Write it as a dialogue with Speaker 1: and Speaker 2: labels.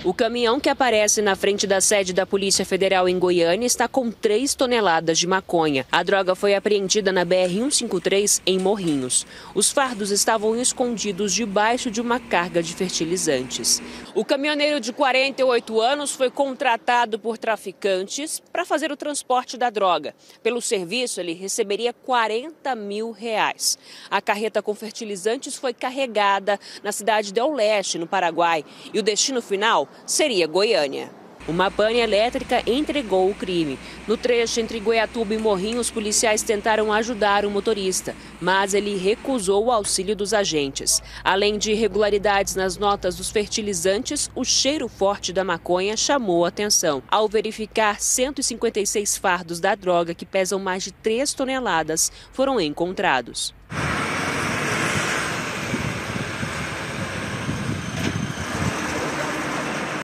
Speaker 1: O caminhão que aparece na frente da sede da Polícia Federal em Goiânia está com 3 toneladas de maconha. A droga foi apreendida na BR-153 em Morrinhos. Os fardos estavam escondidos debaixo de uma carga de fertilizantes. O caminhoneiro de 48 anos foi contratado por traficantes para fazer o transporte da droga. Pelo serviço, ele receberia R$40 mil. A carreta com fertilizantes foi carregada na cidade de El Leste, no Paraguai, e o destino final seria Goiânia. Uma pane elétrica entregou o crime. No trecho entre Goiatuba e Morrinhos, os policiais tentaram ajudar o motorista, mas ele recusou o auxílio dos agentes. Além de irregularidades nas notas dos fertilizantes, o cheiro forte da maconha chamou a atenção. Ao verificar 156 fardos da droga, que pesam mais de 3 toneladas, foram encontrados.